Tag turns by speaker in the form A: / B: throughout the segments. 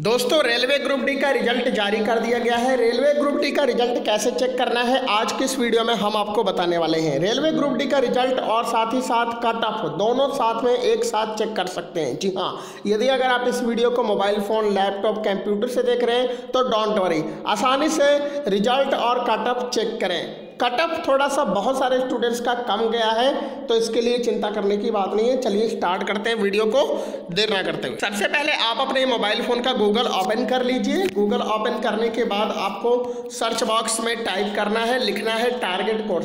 A: दोस्तों railway group D का result जारी कर दिया गया है। रेलवे ग्रुप डी का रिजल्ट कैसे चेक करना है आज की इस वीडियो में हम आपको बताने वाले हैं। रेलवे ग्रुप डी का रिजल्ट और साथ ही साथ कट ऑफ दोनों साथ में एक साथ चेक कर सकते हैं। जी हाँ, यदि अगर आप इस वीडियो को मोबाइल फ़ोन, लैपटॉप, कंप्यूटर से देख रहे हैं तो डोंट वरी, आसानी से रिजल्ट और कट ऑफ चेक करें। कट ऑफ थोड़ा सा बहुत सारे स्टूडेंट्स का कम गया है तो इसके लिए चिंता करने की बात नहीं है। चलिए स्टार्ट करते हैं वीडियो को देर ना करते हुए। सबसे पहले आप अपने मोबाइल फ़ोन का गूगल ओपन कर लीजिए। गूगल ओपन करने के बाद आपको सर्च बॉक्स में टाइप करना है, लिखना है target course,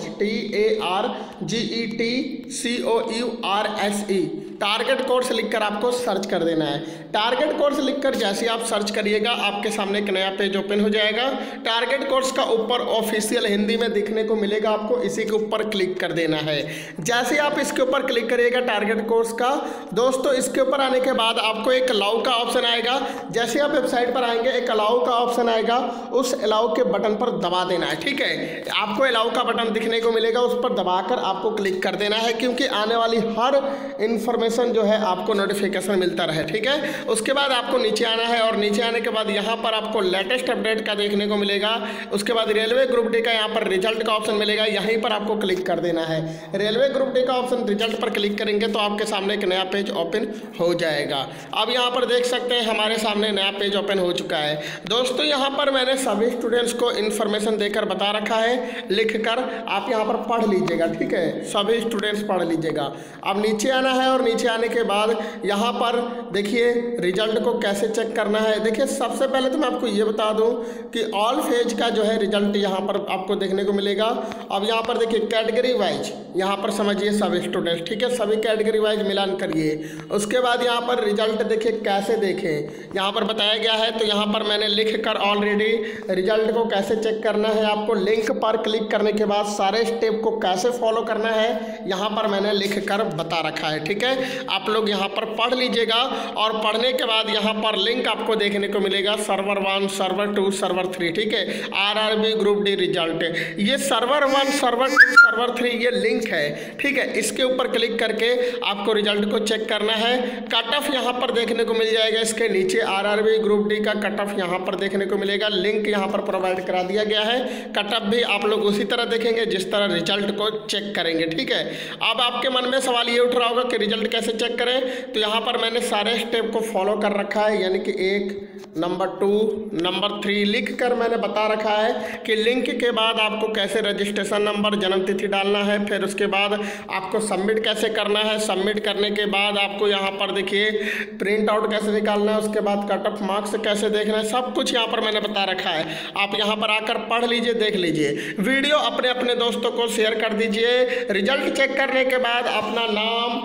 A: TARGETCOURSE, target course लिखकर आपको सर्च कर देना है। टारगेट कोर्स लिखकर जैसे आप सर्च करिएगा आपके सामने एक नया पेज ओपन हो जाएगा। टारगेट कोर्स का ऊपर ऑफिशियल हिंदी में दिखने को मिलेगा, आपको इसी के ऊपर क्लिक कर देना है। जैसे आप इसके ऊपर क्लिक करिएगा टारगेट कोर्स का, दोस्तों इसके ऊपर आने के बाद आपको एक अलाउ का ऑप्शन आएगा। जैसे आप वेबसाइट पर आएंगे एक अलाउ का ऑप्शन आएगा, उस अलाउ के बटन पर दबा देना है। ठीक है, आपको अलाउ का बटन दिखने को मिलेगा, उस पर दबाकर आपको क्लिक कर देना है क्योंकि आने वाली हर इंफॉर्मेशन जो है आपको नोटिफिकेशन मिलता रहे। ठीक है, उसके बाद आपको नीचे आना है और नीचे आने के बाद यहाँ पर आपको लेटेस्ट अपडेट का देखने को मिलेगा। उसके बाद रेलवे ग्रुप डी का यहाँ पर रिजल्ट का ऑप्शन मिलेगा, यहीं पर आपको क्लिक कर देना है। रेलवे ग्रुप डी का ऑप्शन रिजल्ट पर क्लिक करेंगे तो आपके सामने एक नया पेज ओपन हो जाएगा। अब यहाँ पर देख सकते हैं हमारे सामने नया पेज ओपन हो चुका है। दोस्तों यहाँ पर मैंने सभी स्टूडेंट्स को इन्फॉर्मेशन देकर बता रखा है, लिखकर आप यहाँ पर पढ़ लीजिएगा। ठीक है, सभी स्टूडेंट्स पढ़ लीजिएगा। अब नीचे आना है और नीचे आने के बाद यहाँ पर देखिए रिजल्ट को कैसे चेक करना है। देखिए सबसे पहले तो मैं आपको ये बता दूं कि ऑल फेज का जो है रिजल्ट यहाँ पर आपको देखने को मिलेगा। अब यहाँ पर देखिए कैटेगरी वाइज यहाँ पर समझिए सभी स्टूडेंट्स, ठीक है, सभी कैटेगरी वाइज मिलान करिए। उसके बाद यहाँ पर रिजल्ट देखिए कैसे देखें, यहाँ पर बताया गया है। तो यहाँ पर मैंने लिख कर ऑलरेडी रिजल्ट को कैसे चेक करना है, आपको लिंक पर क्लिक करने के बाद सारे स्टेप को कैसे फॉलो करना है यहाँ पर मैंने लिख कर बता रखा है। ठीक है, आप लोग यहाँ पर पढ़ लीजिएगा और पढ़ने के बाद यहाँ पर लिंक आपको देखने को मिलेगा सर्वर 1, सर्वर 2, सर्वर 3। ठीक है, आरआरबी ग्रुप डी रिजल्ट, ये सर्वर 1, सर्वर 2, सर्वर 3 ये लिंक है। ठीक है, इसके ऊपर क्लिक करके आपको रिजल्ट को चेक करना है। कट ऑफ यहाँ पर देखने को मिल जाएगा, इसके नीचे आरआरबी ग्रुप डी का कट ऑफ यहाँ पर देखने को मिलेगा, लिंक यहाँ पर प्रोवाइड करा दिया गया है। कट ऑफ भी आप लोग उसी तरह देखेंगे जिस तरह रिजल्ट को चेक करेंगे। ठीक है, अब आपके मन में सवाल ये उठ रहा होगा कि रिजल्ट कैसे चेक करें, तो यहाँ पर मैंने सारे स्टेप को फॉलो कर रखा है, यानी कि 1, नंबर 2, नंबर 3 लिख कर मैंने बता रखा है कि लिंक के बाद आपको कैसे रजिस्ट्रेशन नंबर, जन्म तिथि डालना है, फिर उसके बाद आपको सबमिट कैसे करना है, सबमिट करने के बाद आपको यहाँ पर देखिए प्रिंट आउट कैसे निकालना है, उसके बाद कट ऑफ मार्क्स कैसे देखना है, सब कुछ यहाँ पर मैंने बता रखा है। आप यहाँ पर आकर पढ़ लीजिए, देख लीजिए, वीडियो अपने अपने दोस्तों को शेयर कर दीजिए। रिजल्ट चेक करने के बाद अपना नाम,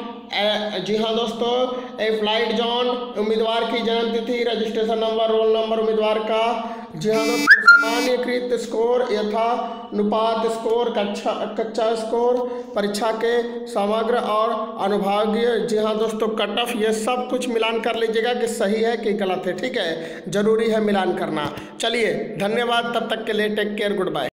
A: जी हाँ दोस्तों, फ्लाइट जोन, उम्मीदवार की जन्म तिथि, रजिस्ट्रेशन नंबर, रोल नंबर उम्मीदवार का, जी हाँ दोस्तों, सामान्यकृत स्कोर, यथानुपात स्कोर, कक्षा स्कोर, परीक्षा के समग्र और अनुभागीय, जी हाँ दोस्तों, कट ऑफ, ये सब कुछ मिलान कर लीजिएगा कि सही है कि गलत है। ठीक है, जरूरी है मिलान करना। चलिए धन्यवाद, तब तक के लिए टेक केयर, गुड बाय।